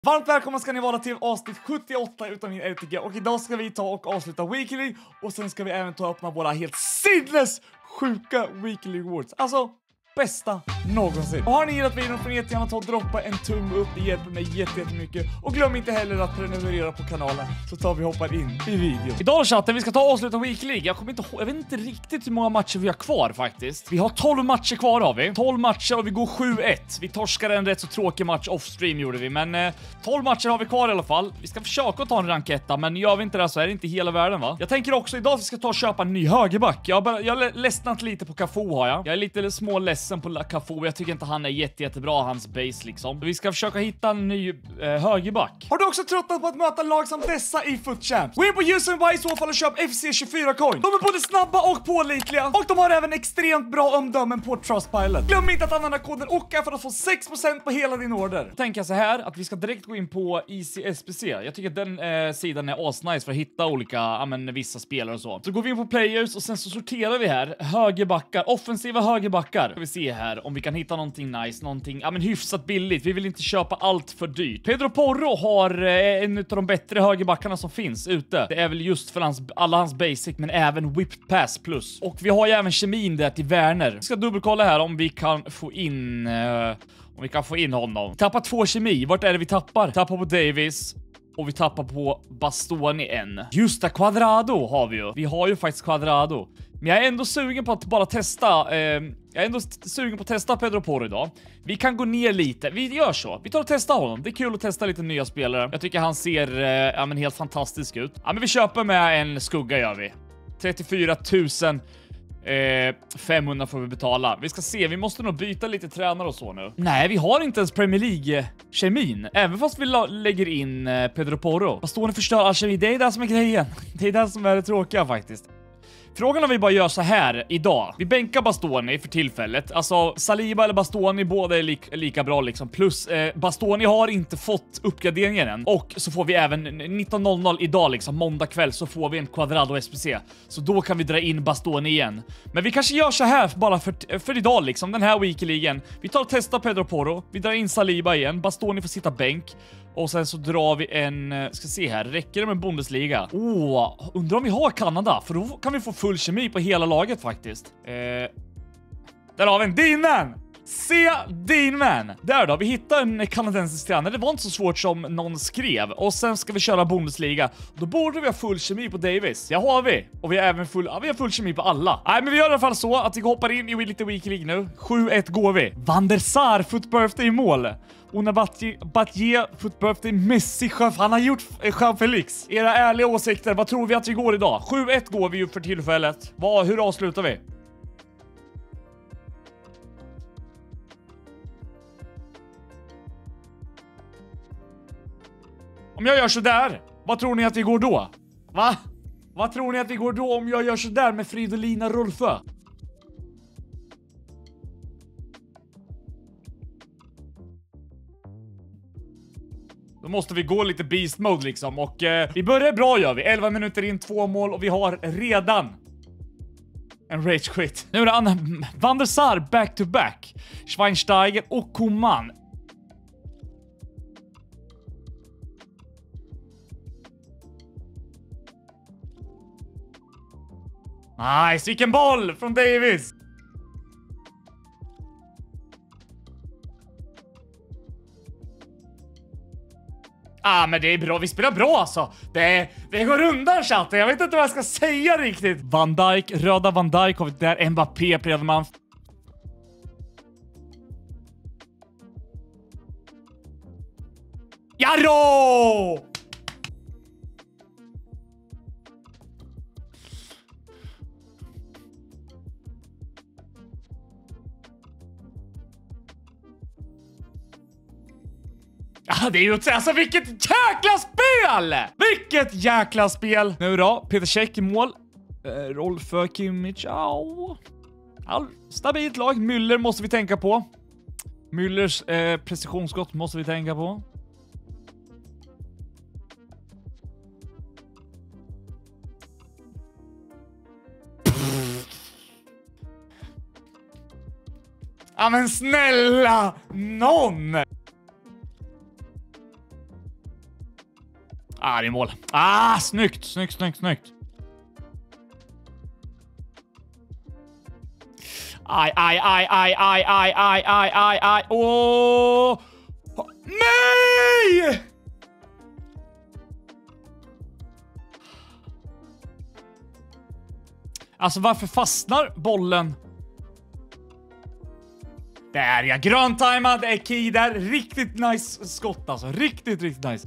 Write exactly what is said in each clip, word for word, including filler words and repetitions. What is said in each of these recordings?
Varmt välkomna ska ni vara till avsnitt sjuttioåtta utav min L T G. Och idag ska vi ta och avsluta Weekly. Och sen ska vi även ta och öppna våra helt sinnes sjuka Weekly Rewards. Alltså, bästa någonsin. Och har ni gillat videon får ni jättegärna ta och droppa en tumme upp. Det hjälper mig jättemycket. Och glöm inte heller att prenumerera på kanalen. Så tar vi hoppar in i videon. Idag chatten, vi ska ta och avsluta Weekly. Jag kommer inte ihåg, jag vet inte riktigt hur många matcher vi har kvar faktiskt. Vi har tolv matcher kvar har vi. tolv matcher och vi går sju ett. Vi torskade en rätt så tråkig match off-stream gjorde vi. Men eh, tolv matcher har vi kvar i alla fall. Vi ska försöka ta en ranketta, men gör vi inte det så är det inte hela världen va? Jag tänker också idag att vi ska ta och köpa en ny högerback. Jag har, jag har ledsnat lite på Cafu har jag. Jag är lite små ledsen på Cafu. Jag tycker inte han är jätte, jättebra, hans base liksom. Vi ska försöka hitta en ny eh, högerback. Har du också tröttnat på att möta lag som dessa i Foot Champs? Gå in på Usenby i så fall och köp F C tjugofyra coin. De är både snabba och pålitliga. Och de har även extremt bra omdömen på Trustpilot. Glöm inte att använda koden O C A för att få sex procent på hela din order. Tänker jag så här att vi ska direkt gå in på E C S P C. Jag tycker att den eh, sidan är asnice för att hitta olika, ja men vissa spelare och så. Så går vi in på players och sen så sorterar vi här högerbackar, offensiva högerbackar. Ska vi se här om vi kan hitta någonting nice, någonting, ja men hyfsat billigt. Vi vill inte köpa allt för dyrt. Pedro Porro har eh, en av de bättre högerbackarna som finns ute. Det är väl just för hans, alla hans basic, men även whipped pass plus. Och vi har ju även kemin där till Werner. Vi ska dubbelkolla här om vi kan få in eh, om vi kan få in honom. Tappa två kemi. Vart är det vi tappar? Tappar på Davis. Och vi tappar på Bastoni en. Just det, Quadrado har vi ju. Vi har ju faktiskt Quadrado. Men jag är ändå sugen på att bara testa. Eh, jag är ändå sugen på att testa Pedro Porro idag. Vi kan gå ner lite. Vi gör så. Vi tar och testar honom. Det är kul att testa lite nya spelare. Jag tycker han ser eh, ja, men helt fantastisk ut. Ja, men vi köper med en skugga gör vi. trettiofyra tusen. Eh, femhundra får vi betala. Vi ska se, vi måste nog byta lite tränare och så nu. Nej, vi har inte ens Premier League-kemin. Även fast vi lägger in eh, Pedro Porro. Bastoni förstör all kemi. Det är det som är grejen. Det är det som är det tråkiga faktiskt. Frågan om vi bara gör så här idag. Vi bänkar Bastoni för tillfället. Alltså Saliba eller Bastoni, båda är li lika bra liksom. Plus eh, Bastoni har inte fått uppgraderingen än. Och så får vi även nitton noll noll idag liksom, måndag kväll, så får vi en Quadrado S P C. Så då kan vi dra in Bastoni igen. Men vi kanske gör så här bara för, för idag liksom, den här weekligen. Vi tar och testar Pedro Porro. Vi drar in Saliba igen. Bastoni får sitta bänk. Och sen så drar vi en, ska se här, räcker det med Bundesliga? Åh, oh, undrar om vi har Kanada, för då kan vi få full kemi på hela laget faktiskt. Eh, där har vi en Deanman! Se Deanman! Där då, vi hittar en kanadensisk tränare. Det var inte så svårt som någon skrev. Och sen ska vi köra Bundesliga. Då borde vi ha full kemi på Davis. Ja, har vi. Och vi har även full, ja, vi har full kemi på alla. Nej, men vi gör i alla fall så att vi hoppar in i lite Weekly nu. sju ett går vi. Van der Sar, foot birthday i mål. Ona Batje, foot birthday, Messi, chef. Han har gjort Jean Felix. Era ärliga åsikter, vad tror vi att vi går idag? sju ett går vi ju för tillfället. Vad, hur avslutar vi? Om jag gör så där, vad tror ni att vi går då? Va? Vad tror ni att vi går då om jag gör så där med Fridolina Rolfö? Då måste vi gå lite beast mode liksom. Och eh, vi börjar bra gör vi. elva minuter in, två mål och vi har redan en rage quit. Nu är det Anna Van der Sar back to back. Schweinsteiger och Koman. Nice, vilken boll från Davis. Ah, men det är bra. Vi spelar bra alltså. Det, det går undan chatten. Jag vet inte vad jag ska säga riktigt. Van Dijk, röda Van Dijk har vi där. Mbappé prövar man. Jarå! Ja, det är ju alltså vilket jäkla spel! Vilket jäkla spel! Nu då, Peter Cech i mål. Eh, Rolf Kimmich, ja. All, stabilt lag. Müller måste vi tänka på. Müllers eh, precisionsskott måste vi tänka på. Ja men snälla någon! Ah, det är mål. Ah, snyggt, snyggt, snyggt, snyggt. Aj, aj, aj, aj, aj, aj, aj, aj, aj, aj. Åh! Nej! Alltså, varför fastnar bollen? Där, ja. Gröntajmad är key där. Riktigt nice skott alltså. Riktigt, riktigt nice.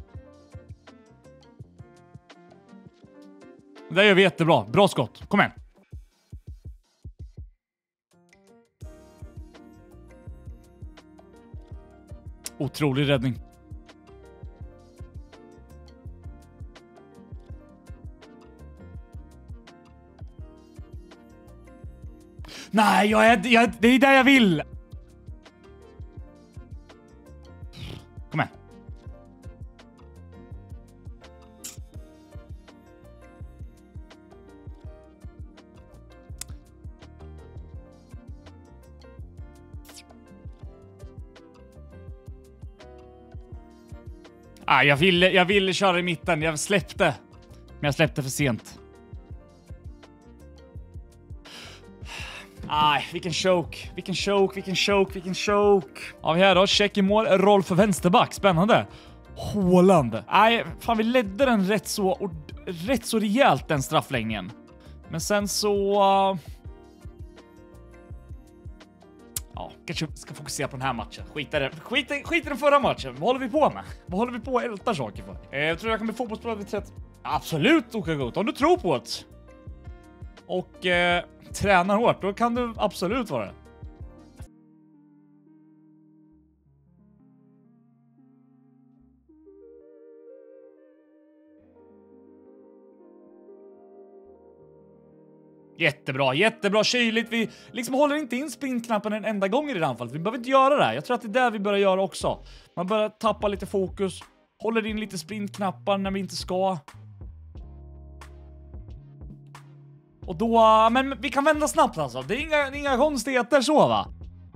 Det gör vi jättebra. Bra skott. Kom igen. Otrolig räddning. Nej, jag är, jag, det är där jag vill. Kom igen. Ah, jag ville, jag ville köra i mitten. Jag släppte. Men jag släppte för sent. Aj, vilken choke. Vilken choke, vilken choke, vilken choke. Ja, vi här då. Check i mål. Roll för vänsterback. Spännande. Håland. Nej, fan, vi ledde den rätt så, och, rätt så rejält, den straffläggningen. Men sen så... Uh... Ja, kanske ska fokusera på den här matchen. Skit i det. Skit i, skit i den förra matchen. Vad håller vi på med? Vad håller vi på att älta saker för? Eh, jag tror jag kan bli fotbollsspelare vid trettio. Absolut, Okagot. Om du tror på det. Och eh, tränar hårt, då kan du absolut vara det. Jättebra, jättebra, kyligt. Vi liksom håller inte in sprintknappen en enda gång i det anfallet. Vi behöver inte göra det här. Jag tror att det är där vi börjar göra också. Man börjar tappa lite fokus. Håller in lite sprintknappar när vi inte ska. Och då, men vi kan vända snabbt alltså. Det är inga, det är inga konstigheter så, va?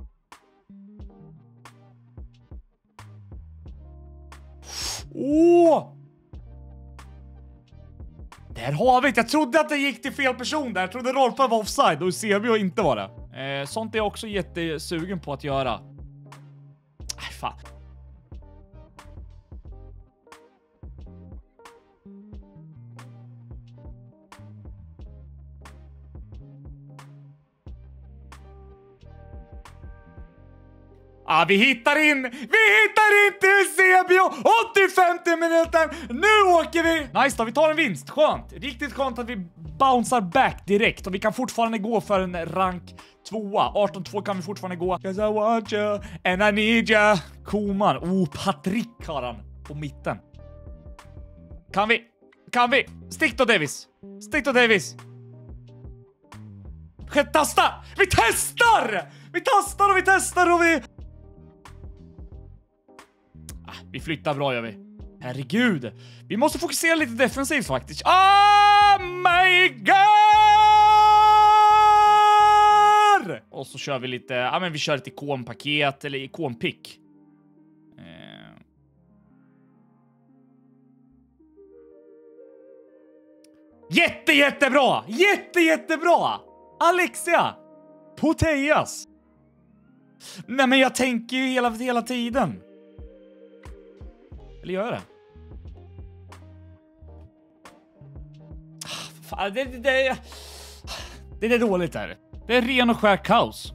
Åh! Där har vi det. Jag trodde att det gick till fel person där. Jag trodde Rolf var offside och C B inte var det. Eh, sånt är jag också jättesugen på att göra. Nej, fan. Ah, vi hittar in! Vi hittar in till C B åttiofemte minuten! Nu åker vi! Nice då, vi tar en vinst. Skönt. Riktigt skönt att vi bouncear back direkt. Och vi kan fortfarande gå för en rank tvåa. arton två kan vi fortfarande gå. 'Cause I want you and I need you. Koman. Oh, Patrick har han på mitten. Kan vi? Kan vi? Stick då, Davis. Stick då, Davis. Testa! Vi testar! Vi testar och vi testar och vi... Vi flyttar bra, gör vi. Herregud. Vi måste fokusera lite defensivt faktiskt. Oh my god! Och så kör vi lite... Ja, men vi kör ett ikonpaket eller ikonpick. Eh. Jätte, jättebra! Jätte, jättebra! Alexia! Poteas! Nej, men jag tänker ju hela, hela tiden. Eller gör jag det? Fan, det, det, det, det är dåligt där. Det är ren och skär kaos.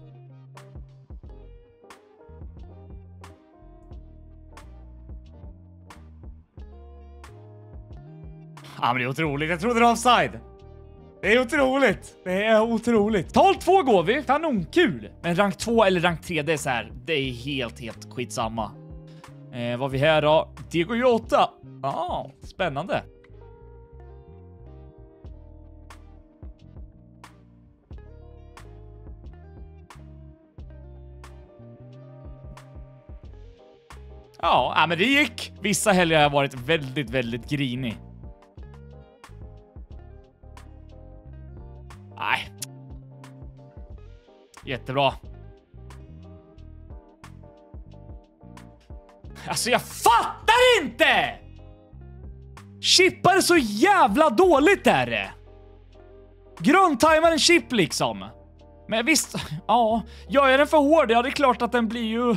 Ja, men det är otroligt. Jag trodde det var offside. Det är otroligt. Det är otroligt. Tal två går vi. Kanonkul. Men rank två eller rank tre, det är så här. Det är helt, helt skitsamma. Eh, vad vi här då? Diego Jota. Ja, ah, spännande. Ja, men det gick. Vissa helger har varit väldigt, väldigt grinig. Nej. Jättebra. Alltså, jag fattar inte! Chippar så jävla dåligt är det. Grundtimar en chip liksom. Men visst, ja, gör jag den för hård, ja det är klart att den blir ju...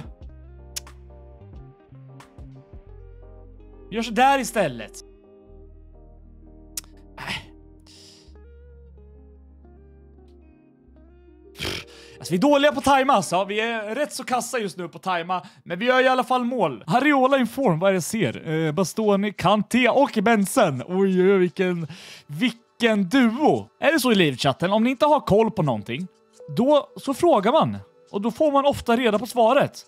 Gör så där istället. Alltså, vi är dåliga på tajma alltså. Vi är rätt så kassa just nu på tajma. Men vi gör i alla fall mål. Ariola inform, vad är det jag ser? Eh, Bastoni, Kanté och Benson. Oj, oj, vilken, vilken duo. Är det så i livchatten? Om ni inte har koll på någonting, då så frågar man. Och då får man ofta reda på svaret.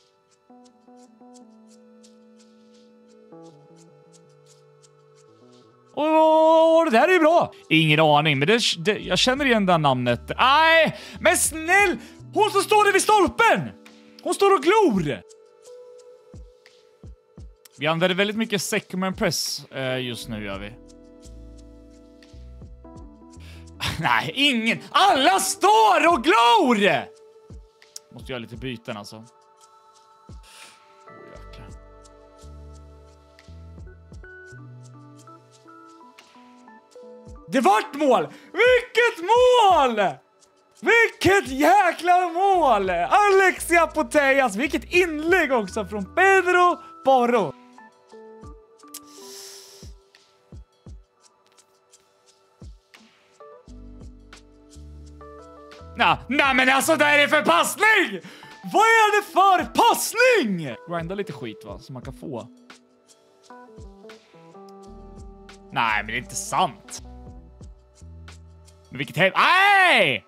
Åh, det där är ju bra. Ingen aning, men det, det, jag känner igen det namnet. Nej, men snäll! Hon som står där vid stolpen! Hon står och glor! Vi använder väldigt mycket second press eh, just nu, gör vi. Nej, ingen. Alla står och glor! Måste göra lite byten alltså. Det vart mål! Vilket mål! Vilket jäkla mål! Alexia Putellas, vilket inlägg också från Pedro Porro. Nej, nah, men alltså det är för passning! Vad är det för passning? Grinda lite skit va, som man kan få. Nej, men det är inte sant. Men vilket hem... Nej!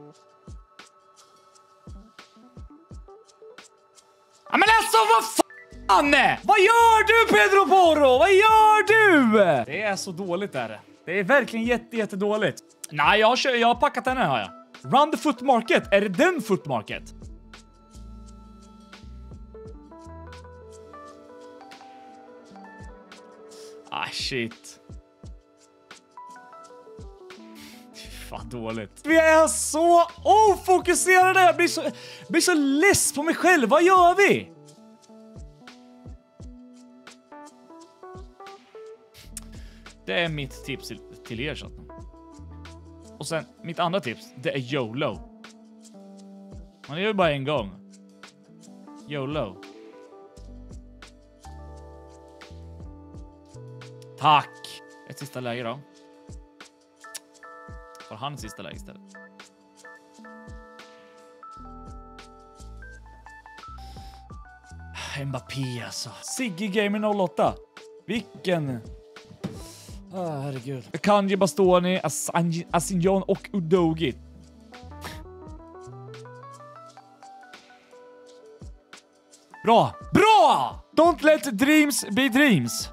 Ja, men alltså, vad fan? Vad gör du, Pedro Porro? Vad gör du? Det är så dåligt där. Det är verkligen jätte, jätte dåligt. Nej, jag, kör, jag har packat den här, har jag. Run the foot market. Är det den foot market? Ah, shit. Fan dåligt. Vi är så ofokuserade. Jag blir så, blir så less på mig själv. Vad gör vi? Det är mitt tips till, till er. Så. Och sen mitt andra tips, det är YOLO. Man gör ju bara en gång. YOLO. Tack. Ett sista läge då. Får han sista läge istället. Mbappé alltså. Sigge Gamer noll åtta. Vilken... Ah, herregud. Kanji, Bastoni, Asignon och Udogi. Bra! Bra! Don't let dreams be dreams.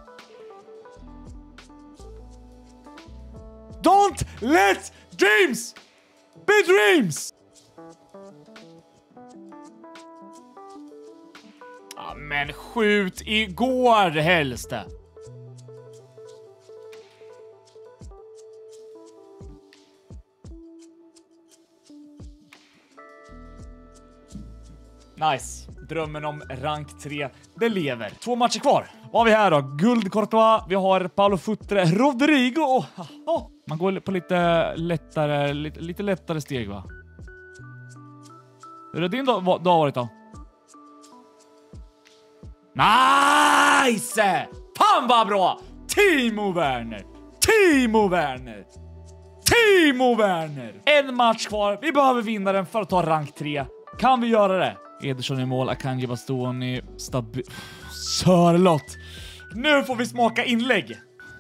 Don't let dreams be dreams! Ja, men skjut igår helst. Nice. Drömmen om rank tre, det lever. Två matcher kvar. Vad har vi här då? Guld Courtois, vi har Paulo Futre, Rodrigo och... Oh, man går på lite lättare, lite, lite lättare steg va? Hur är det din dag, dag varit då? Nice! Fan vad bra! Timo Werner! Timo Werner! Timo Werner! En match kvar. Vi behöver vinna den för att ta rank tre. Kan vi göra det? Ederson i mål, Akanji, Bastoni, stabil... Sörlott! Nu får vi smaka inlägg!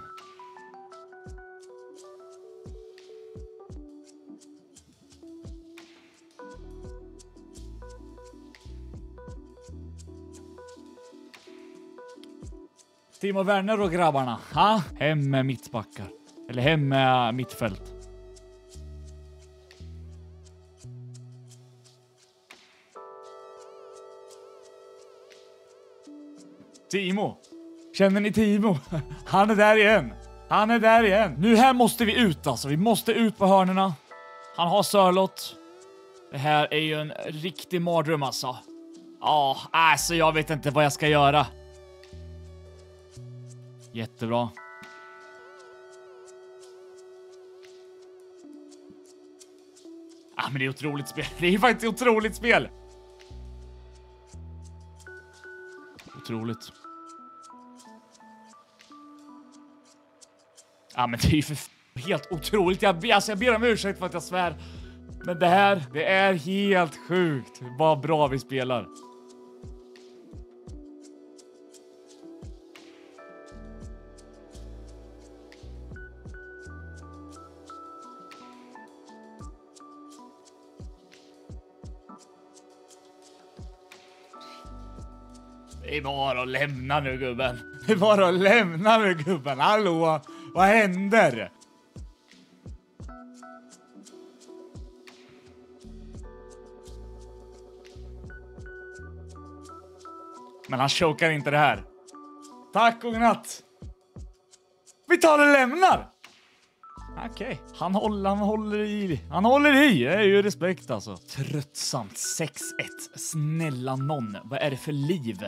Timo Werner och grabbarna. Ha? Hem med mittbackar. Eller hem med mittfält. Timo. Känner ni Timo? Han är där igen. Han är där igen. Nu här måste vi ut alltså. Vi måste ut på hörnerna. Han har Sörlott. Det här är ju en riktig mardröm alltså. Ja, alltså jag vet inte vad jag ska göra. Jättebra. Ah, men det är otroligt spel. Det är faktiskt otroligt spel. Otroligt. Ja, men det är ju för helt otroligt. Jag, alltså, jag ber om ursäkt för att jag svär. Men det här, det är helt sjukt. Vad bra vi spelar. Det är bara att lämna nu, gubben. Det är bara att lämna nu, gubben. Hallå, vad händer? Men han chokar inte det här. Tack och natt. Vi tar och lämnar. Okej, okay. han, håller, han håller i. Han håller i, det är ju respekt alltså. Tröttsamt, sex ett. Snälla någon, vad är det för liv?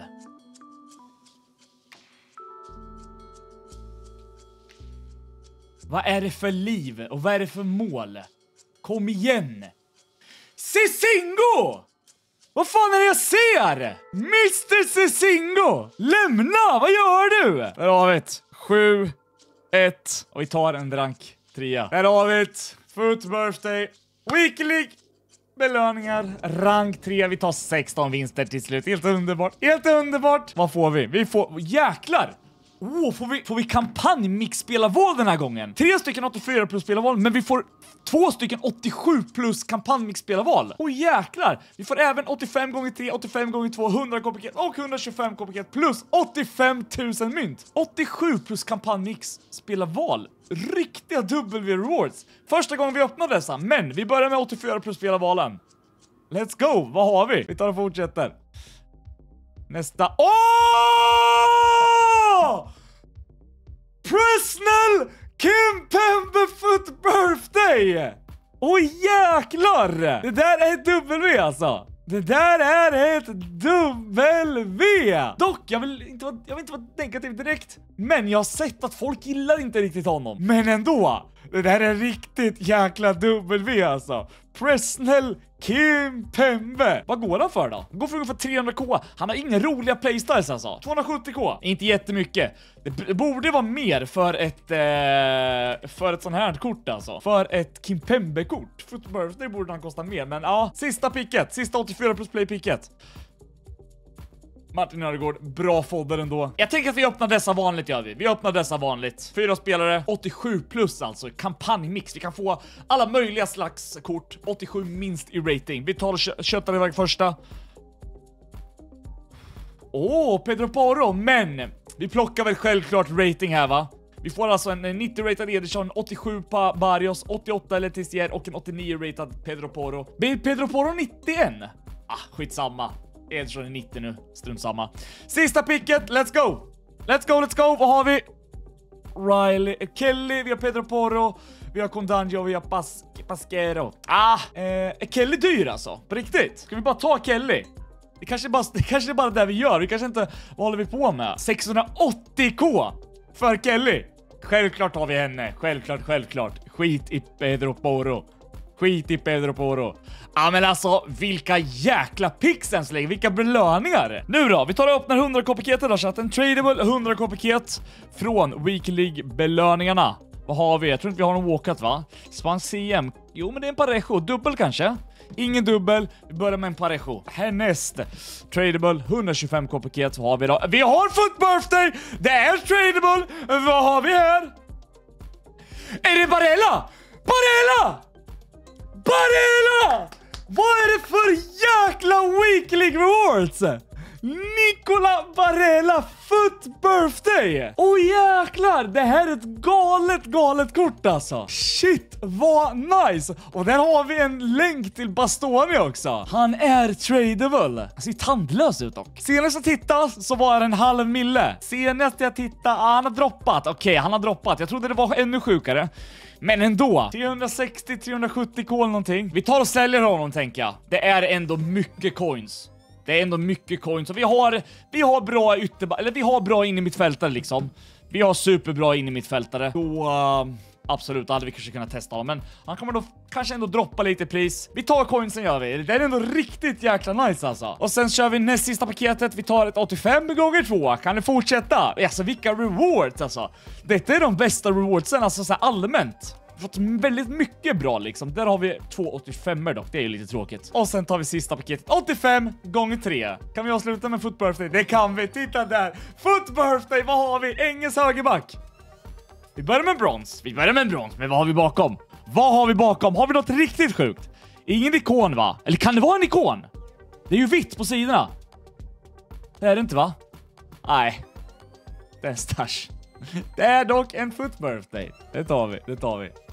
Vad är det för liv och vad är det för mål? Kom igen. Cizingo! Vad fan är det jag ser? mister Cizingo! Lämna, vad gör du? Där har vi ett. sju ett. Och vi tar en drank. Trea. Där har vi ett. Foot birthday. Weekly belöningar. Rank tre. Vi tar sexton vinster till slut. Helt underbart. Helt underbart. Vad får vi? Vi får... Jäklar! Oh, får vi, får vi kampanjmix-spelarval den här gången? Tre stycken åttiofyra plus spelarval, men vi får två stycken åttiosju plus kampanjmix-spelarval. Åh oh, jäklar! Vi får även åttiofem gånger tre, åttiofem gånger två, hundra k-paket och hundratjugofem k-paket plus åttiofem tusen mynt. åttiosju plus kampanjmix-spelarval. Riktiga W-rewards. Första gången vi öppnar dessa, men vi börjar med åttiofyra plus spelarvalen. Let's go! Vad har vi? Vi tar och fortsätter. Nästa... Åh! Presnell Kimpembe Foot Birthday! Åh jäklar! Det där är ett W alltså. Det där är ett W. Dock, jag vill inte vara, jag vill inte vara negativ direkt. Men jag har sett att folk gillar inte riktigt honom. Men ändå, det där är riktigt jäkla W alltså. Presnell Kimpembe. Vad går han för då? Han går för ungefär trehundra k. Han har inga roliga playstyles alltså. tvåhundrasjuttio k. Inte jättemycket. Det b- borde vara mer för ett eh, för ett sån här kort alltså. För ett Kimpembe-kort. Foot Birthday borde han kosta mer. Men ja, sista picket. Sista åttiofyra plus play picket. Martin Öregård, bra fodder ändå. Jag tänker att vi öppnar dessa vanligt, gör vi. Vi öppnar dessa vanligt. Fyra spelare, åttiosju plus alltså. Kampanjmix. Vi kan få alla möjliga slags kort. åttiosju minst i rating. Vi tar och kö köttar iväg första. Åh, oh, Pedro Porro. Men vi plockar väl självklart rating här, va? Vi får alltså en nittio-ratad Ederson, åttiosju på Barrios, åttioåtta Letizia och en åttionio-ratad Pedro Porro. Blir Pedro Porro nittioen? Ah, skitsamma. Ederson är nittio nu, strunt samma. Sista picket, let's go! Let's go, let's go, vad har vi? Riley, Kelly, vi har Pedro Porro, vi har Condanjo, vi har Pas Pasquero. Ah, eh, är Kelly dyr alltså? På riktigt? Ska vi bara ta Kelly? Det kanske bara, det kanske är bara det vi gör, vi kanske inte, vad håller vi på med? sexhundraåttio k för Kelly. Självklart har vi henne, självklart, självklart. Skit i Pedro Porro. Skit i Pedro Porro. Ja, men alltså, vilka jäkla pixens lägger, vilka belöningar. Nu då, vi tar och öppnar hundra k-paketet då, chatten. Tradable hundra k-paket från Weekly belöningarna. Vad har vi? Jag tror inte vi har någon walkat, va? Span C M. Jo, men det är en Parejo. Dubbel kanske? Ingen dubbel. Vi börjar med en Parejo. Härnäst. Tradable hundratjugofem k-paket. Vad har vi då? Vi har Foot Birthday! Det är tradable! Vad har vi här? Är det Barella? Barella! Barella! Vad är det för jäkla Weekly rewards? Nicola Barella Foot Birthday! Åh oh, jäklar, det här är ett galet, galet kort alltså. Shit, vad nice. Och där har vi en länk till Bastoni också. Han är tradable. Han ser tandlös ut dock. Senast jag tittade så var det en halv mille. Senast jag tittade, ah, han har droppat. Okej, okay, han har droppat. Jag trodde det var ännu sjukare. Men ändå, trehundrasextio till trehundrasjuttio k någonting. Vi tar och säljer honom, tänker jag. Det är ändå mycket coins. Det är ändå mycket coins. Och vi har, vi har bra ytterba... Eller vi har bra in i mittfältare liksom. Vi har superbra in i mittfältare. Så uh, absolut, då hade vi kanske kunnat testa honom. Men han kommer då kanske ändå droppa lite pris. Vi tar coinsen gör vi. Det är ändå riktigt jäkla nice alltså. Och sen kör vi näst sista paketet. Vi tar ett åttiofem gånger två. Kan det fortsätta? Alltså vilka rewards alltså. Detta är de bästa rewardsen alltså så här allmänt. Fått väldigt mycket bra liksom. Där har vi två åttiofem dock, det är ju lite tråkigt. Och sen tar vi sista paketet, åttiofem gånger tre. Kan vi avsluta med Foot Birthday? Det kan vi, titta där. Foot Birthday, vad har vi? Engelsk högerback. Vi börjar med brons, vi börjar med brons. Men vad har vi bakom? Vad har vi bakom? Har vi något riktigt sjukt? Ingen ikon va? Eller kan det vara en ikon? Det är ju vitt på sidorna. Det är det inte va? Nej. Det är en stash. Det är dock en Foot Birthday. Det tar vi, det tar vi.